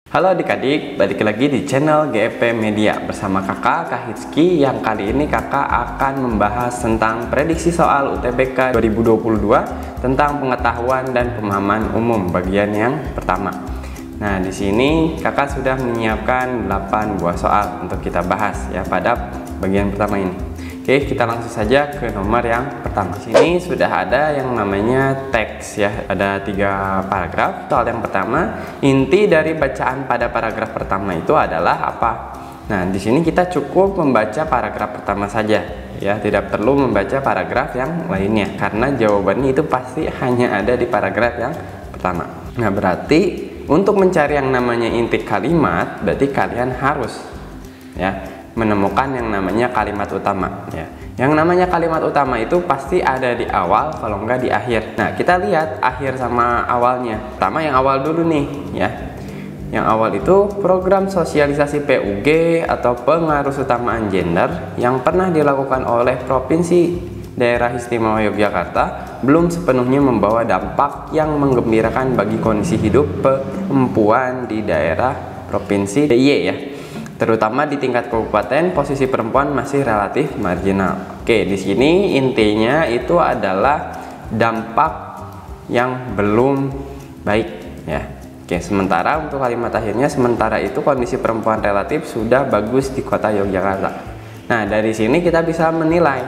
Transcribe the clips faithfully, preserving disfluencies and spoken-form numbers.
Halo adik-adik, balik lagi di channel G E P Media bersama kakak Kak Hitski, yang kali ini kakak akan membahas tentang prediksi soal U T B K dua ribu dua puluh dua tentang pengetahuan dan pemahaman umum bagian yang pertama. Nah, di sini kakak sudah menyiapkan delapan buah soal untuk kita bahas ya pada bagian pertama ini. Oke, kita langsung saja ke nomor yang pertama. Di sini sudah ada yang namanya teks ya. Ada tiga paragraf. Soal yang pertama, inti dari bacaan pada paragraf pertama itu adalah apa? Nah, di sini kita cukup membaca paragraf pertama saja ya, tidak perlu membaca paragraf yang lainnya karena jawabannya itu pasti hanya ada di paragraf yang pertama. Nah, berarti untuk mencari yang namanya inti kalimat, berarti kalian harus ya menemukan yang namanya kalimat utama ya. Yang namanya kalimat utama itu pasti ada di awal, kalau enggak di akhir. Nah, kita lihat akhir sama awalnya. Pertama yang awal dulu nih ya. Yang awal itu program sosialisasi P U G atau pengaruh utamaan gender yang pernah dilakukan oleh Provinsi Daerah Istimewa Yogyakarta belum sepenuhnya membawa dampak yang menggembirakan bagi kondisi hidup perempuan di daerah Provinsi D I Y ya. Terutama di tingkat kabupaten, posisi perempuan masih relatif marginal. Oke, di sini intinya itu adalah dampak yang belum baik ya. Oke, sementara untuk kalimat akhirnya, sementara itu kondisi perempuan relatif sudah bagus di kota Yogyakarta. Nah, dari sini kita bisa menilai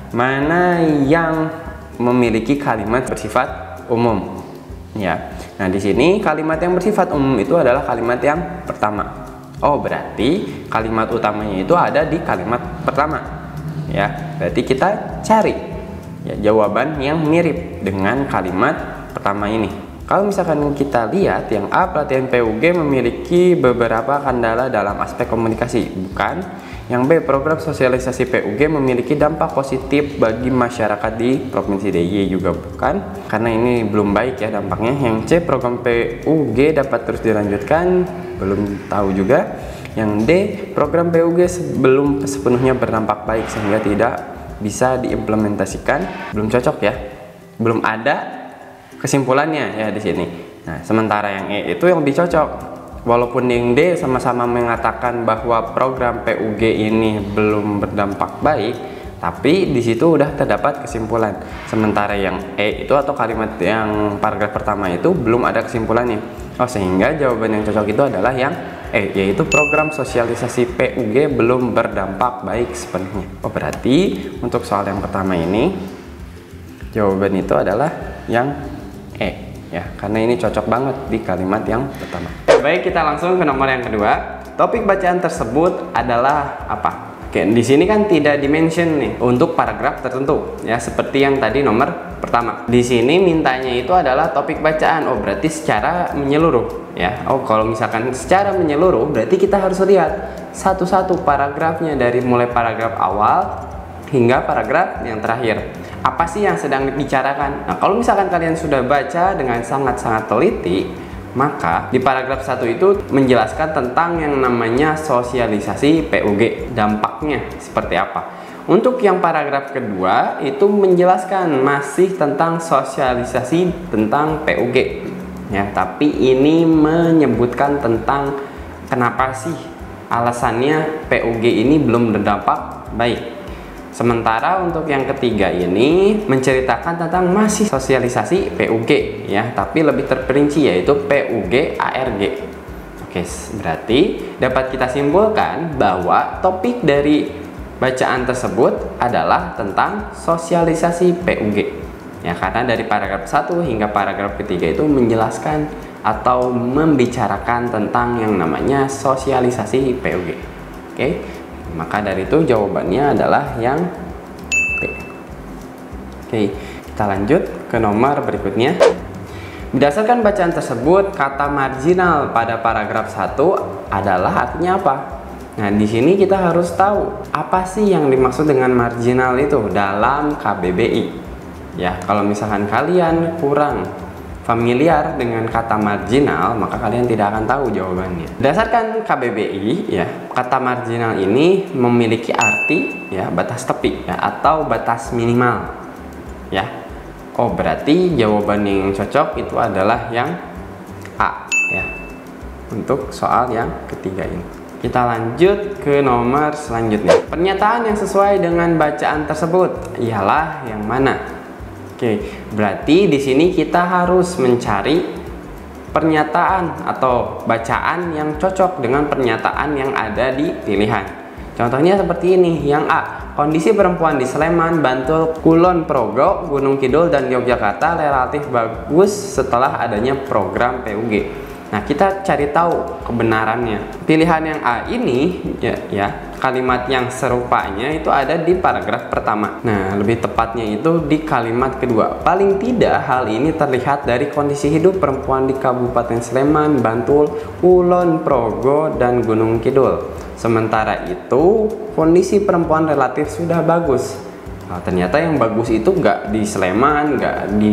mana yang memiliki kalimat bersifat umum ya. Nah, di sini kalimat yang bersifat umum itu adalah kalimat yang pertama. Oh, berarti kalimat utamanya itu ada di kalimat pertama ya. Berarti kita cari ya jawaban yang mirip dengan kalimat pertama ini. Kalau misalkan kita lihat yang A, pelatihan P U G memiliki beberapa kendala dalam aspek komunikasi, bukan. Yang B, program sosialisasi P U G memiliki dampak positif bagi masyarakat di Provinsi D I Y, juga bukan, karena ini belum baik ya dampaknya. Yang C, program P U G dapat terus dilanjutkan, belum tahu juga. Yang D, program P U G belum sepenuhnya berdampak baik sehingga tidak bisa diimplementasikan, belum cocok ya, belum ada kesimpulannya ya di sini. Nah, sementara yang E itu yang lebih cocok. Walaupun yang D sama-sama mengatakan bahwa program P U G ini belum berdampak baik, tapi di situ udah terdapat kesimpulan. Sementara yang E itu atau kalimat yang paragraf pertama itu belum ada kesimpulannya. Oh, sehingga jawaban yang cocok itu adalah yang E, yaitu program sosialisasi P U G belum berdampak baik sepenuhnya. Oh, berarti untuk soal yang pertama ini jawaban itu adalah yang E ya, karena ini cocok banget di kalimat yang pertama. Baik, kita langsung ke nomor yang kedua. Topik bacaan tersebut adalah apa? Oke, di sini kan tidak dimention nih untuk paragraf tertentu ya, seperti yang tadi nomor pertama. Di sini mintanya itu adalah topik bacaan. Oh, berarti secara menyeluruh ya. Oh, kalau misalkan secara menyeluruh berarti kita harus lihat satu-satu paragrafnya dari mulai paragraf awal hingga paragraf yang terakhir. Apa sih yang sedang dibicarakan? Nah, kalau misalkan kalian sudah baca dengan sangat-sangat teliti, maka di paragraf satu itu menjelaskan tentang yang namanya sosialisasi P U G, dampaknya seperti apa. Untuk yang paragraf kedua itu menjelaskan masih tentang sosialisasi tentang P U G ya, tapi ini menyebutkan tentang kenapa sih alasannya P U G ini belum berdampak baik. Sementara untuk yang ketiga ini menceritakan tentang masih sosialisasi P U G ya, tapi lebih terperinci yaitu P U G A R G. Oke, berarti dapat kita simpulkan bahwa topik dari bacaan tersebut adalah tentang sosialisasi P U G. Ya, karena dari paragraf satu hingga paragraf ketiga itu menjelaskan atau membicarakan tentang yang namanya sosialisasi P U G. Oke. Maka dari itu jawabannya adalah yang B. Oke, kita lanjut ke nomor berikutnya. Berdasarkan bacaan tersebut, kata marginal pada paragraf satu adalah artinya apa? Nah, di sini kita harus tahu apa sih yang dimaksud dengan marginal itu dalam K B B I. Ya, kalau misalkan kalian kurang familiar dengan kata marginal, maka kalian tidak akan tahu jawabannya. Berdasarkan K B B I ya, kata marginal ini memiliki arti ya batas tepi ya, atau batas minimal ya. Oh, berarti jawaban yang cocok itu adalah yang A ya. untuk soal yang ketiga ini. Kita lanjut ke nomor selanjutnya. Pernyataan yang sesuai dengan bacaan tersebut ialah yang mana? Oke, berarti di sini kita harus mencari pernyataan atau bacaan yang cocok dengan pernyataan yang ada di pilihan. Contohnya seperti ini, yang A, kondisi perempuan di Sleman, Bantul, Kulon Progo, Gunung Kidul, dan Yogyakarta relatif bagus setelah adanya program P U G. Nah, kita cari tahu kebenarannya. Pilihan yang A ini ya, ya kalimat yang serupanya itu ada di paragraf pertama. Nah, lebih tepatnya itu di kalimat kedua. Paling tidak hal ini terlihat dari kondisi hidup perempuan di Kabupaten Sleman, Bantul, Kulon Progo, dan Gunung Kidul. Sementara itu kondisi perempuan relatif sudah bagus. Nah, ternyata yang bagus itu nggak di Sleman, nggak di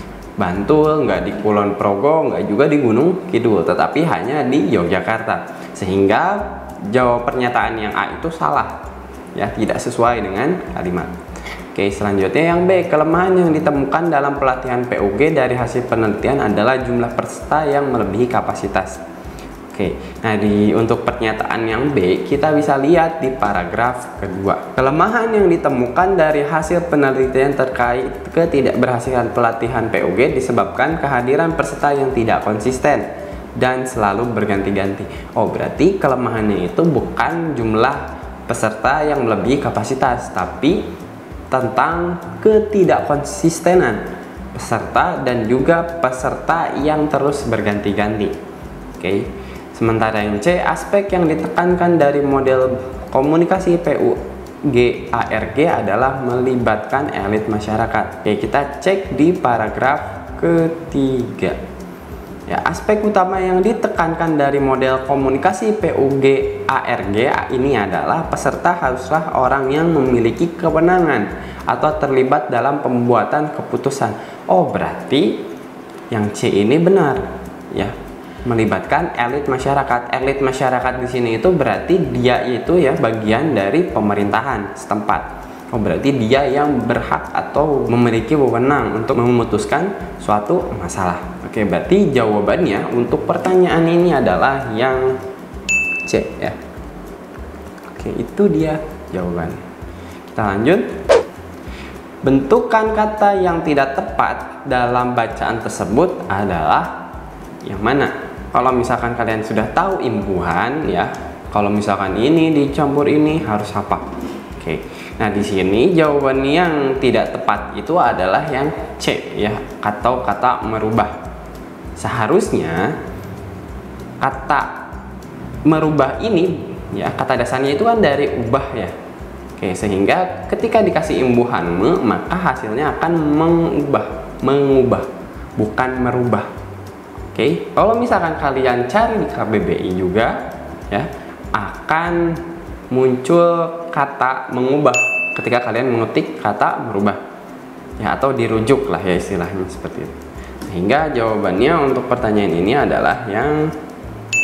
Bantul, nggak di Kulon Progo, nggak juga di Gunung Kidul, tetapi hanya di Yogyakarta. Sehingga jawab pernyataan yang A itu salah, ya, tidak sesuai dengan kalimat. Oke, selanjutnya yang B, kelemahan yang ditemukan dalam pelatihan P U G dari hasil penelitian adalah jumlah peserta yang melebihi kapasitas. Oke, nah di untuk pernyataan yang B kita bisa lihat di paragraf kedua. Kelemahan yang ditemukan dari hasil penelitian terkait ketidakberhasilan pelatihan P U G disebabkan kehadiran peserta yang tidak konsisten dan selalu berganti-ganti. Oh, berarti kelemahannya itu bukan jumlah peserta yang melebihi kapasitas, tapi tentang ketidakkonsistenan peserta dan juga peserta yang terus berganti-ganti. Oke. Sementara yang C, aspek yang ditekankan dari model komunikasi P U G A R G adalah melibatkan elit masyarakat. Oke, kita cek di paragraf ketiga. Ya, aspek utama yang ditekankan dari model komunikasi P U G A R G ini adalah peserta haruslah orang yang memiliki kewenangan atau terlibat dalam pembuatan keputusan. Oh, berarti yang C ini benar, ya. Melibatkan elit masyarakat. Elit masyarakat di sini itu berarti dia itu ya bagian dari pemerintahan setempat. Oh, berarti dia yang berhak atau memiliki wewenang untuk memutuskan suatu masalah. Oke, berarti jawabannya untuk pertanyaan ini adalah yang C, ya. Oke, itu dia jawabannya. Kita lanjut. Bentukan kata yang tidak tepat dalam bacaan tersebut adalah yang mana? Kalau misalkan kalian sudah tahu imbuhan, ya, kalau misalkan ini dicampur ini harus apa? Oke. Nah, di sini jawaban yang tidak tepat itu adalah yang C, ya, atau kata merubah. Seharusnya kata merubah ini, ya, kata dasarnya itu kan dari ubah, ya. Oke, sehingga ketika dikasih imbuhan me, maka hasilnya akan mengubah, mengubah, bukan merubah. Oke, kalau misalkan kalian cari di K B B I juga, ya, akan muncul kata mengubah ketika kalian mengetik kata merubah, ya, atau dirujuk lah, ya, istilahnya seperti itu. Sehingga jawabannya untuk pertanyaan ini adalah yang C.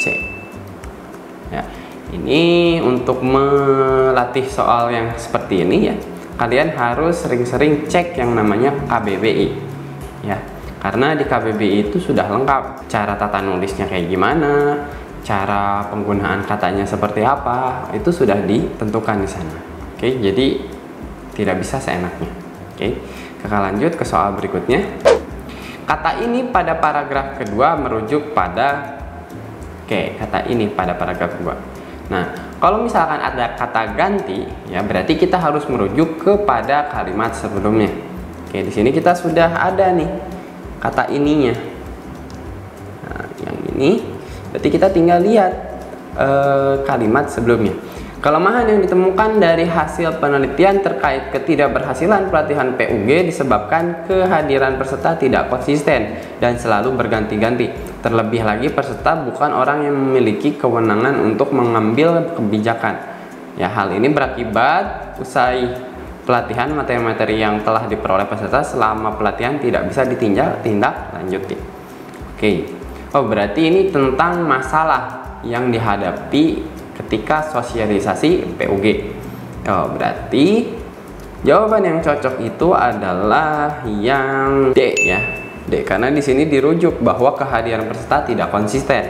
Ya, ini untuk melatih soal yang seperti ini, ya, kalian harus sering-sering cek yang namanya K B B I, ya. Karena di K B B I itu sudah lengkap cara tata nulisnya kayak gimana, cara penggunaan katanya seperti apa, itu sudah ditentukan di sana. Oke, jadi tidak bisa seenaknya. Oke, kita lanjut ke soal berikutnya. Kata ini pada paragraf kedua merujuk pada Oke, kata ini pada paragraf kedua. Nah, kalau misalkan ada kata ganti, ya berarti kita harus merujuk kepada kalimat sebelumnya. Oke, di sini kita sudah ada nih kata ininya. Nah, yang ini berarti kita tinggal lihat e, kalimat sebelumnya. Kelemahan yang ditemukan dari hasil penelitian terkait ketidakberhasilan pelatihan P U G disebabkan kehadiran peserta tidak konsisten dan selalu berganti-ganti. Terlebih lagi peserta bukan orang yang memiliki kewenangan untuk mengambil kebijakan. Ya, hal ini berakibat usai pelatihan materi-materi yang telah diperoleh peserta selama pelatihan tidak bisa ditinjau tindak lanjuti. Oke. Oh, berarti ini tentang masalah yang dihadapi ketika sosialisasi P U G. Oh, berarti jawaban yang cocok itu adalah yang D, ya. D, karena di sini dirujuk bahwa kehadiran peserta tidak konsisten.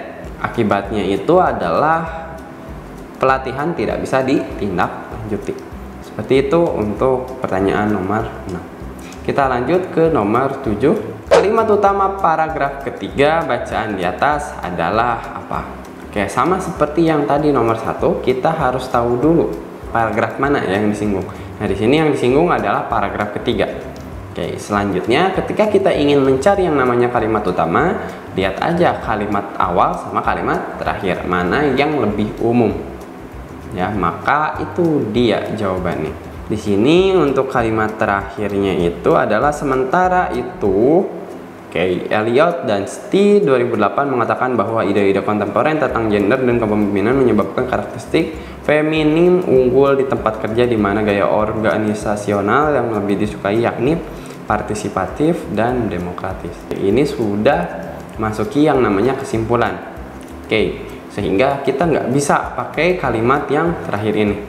Akibatnya itu adalah pelatihan tidak bisa ditindaklanjuti. Seperti itu untuk pertanyaan nomor enam. Kita lanjut ke nomor tujuh. Kalimat utama paragraf ketiga bacaan di atas adalah apa? Oke, sama seperti yang tadi nomor satu, kita harus tahu dulu paragraf mana yang disinggung. Nah, di sini yang disinggung adalah paragraf ketiga. Oke, selanjutnya ketika kita ingin mencari yang namanya kalimat utama, lihat aja kalimat awal sama kalimat terakhir, mana yang lebih umum. Ya, maka itu dia jawabannya. Di sini untuk kalimat terakhirnya itu adalah sementara itu, oke, okay, Eliot dan Stee dua ribu delapan mengatakan bahwa ide-ide kontemporer tentang gender dan kepemimpinan menyebabkan karakteristik feminim unggul di tempat kerja, di mana gaya organisasional yang lebih disukai yakni partisipatif dan demokratis. Ini sudah masuki yang namanya kesimpulan. Oke, okay, sehingga kita nggak bisa pakai kalimat yang terakhir ini.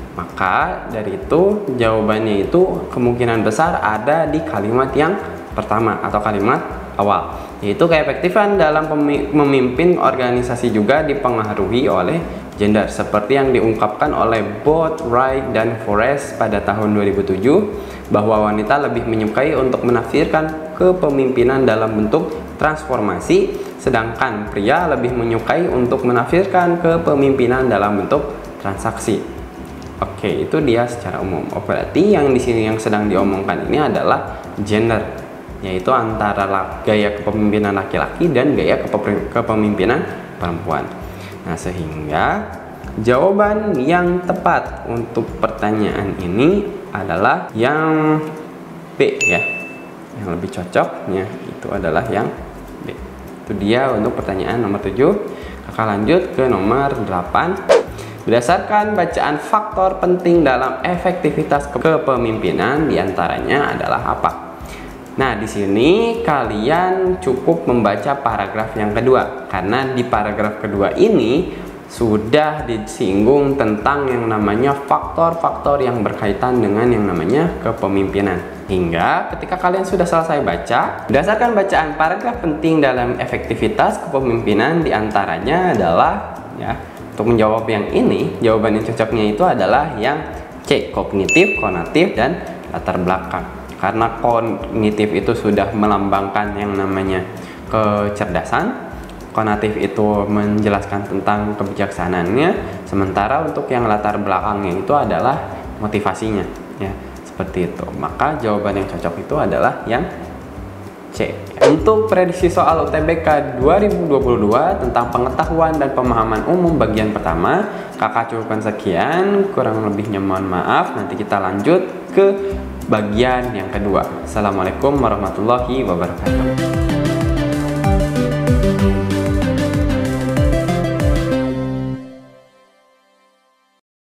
Maka dari itu jawabannya itu kemungkinan besar ada di kalimat yang pertama atau kalimat awal, yaitu keefektifan dalam memimpin organisasi juga dipengaruhi oleh gender, seperti yang diungkapkan oleh Booth, Wright, dan Forrest pada tahun dua ribu tujuh, bahwa wanita lebih menyukai untuk menafsirkan kepemimpinan dalam bentuk transformasi, sedangkan pria lebih menyukai untuk menafsirkan kepemimpinan dalam bentuk transaksi. Oke, itu dia secara umum. Oh, berarti yang di sini yang sedang diomongkan ini adalah gender, yaitu antara gaya kepemimpinan laki-laki dan gaya kepemimpinan perempuan. Nah, sehingga jawaban yang tepat untuk pertanyaan ini adalah yang B ya. Yang lebih cocoknya itu adalah yang B. Itu dia untuk pertanyaan nomor tujuh. Kakak lanjut ke nomor delapan. Berdasarkan bacaan faktor penting dalam efektivitas kepemimpinan diantaranya adalah apa? Nah, di sini kalian cukup membaca paragraf yang kedua, karena di paragraf kedua ini sudah disinggung tentang yang namanya faktor-faktor yang berkaitan dengan yang namanya kepemimpinan. Hingga ketika kalian sudah selesai baca, berdasarkan bacaan paragraf penting dalam efektivitas kepemimpinan diantaranya adalah ya. Untuk menjawab yang ini, jawaban yang cocoknya itu adalah yang C, kognitif, konatif, dan latar belakang. Karena kognitif itu sudah melambangkan yang namanya kecerdasan, konatif itu menjelaskan tentang kebijaksanaannya, sementara untuk yang latar belakangnya itu adalah motivasinya, ya seperti itu. Maka jawaban yang cocok itu adalah yang C. Untuk prediksi soal U T B K dua ribu dua puluh dua tentang pengetahuan dan pemahaman umum bagian pertama, kakak cukupkan sekian, kurang lebihnya mohon maaf. Nanti kita lanjut ke bagian yang kedua. Assalamualaikum warahmatullahi wabarakatuh.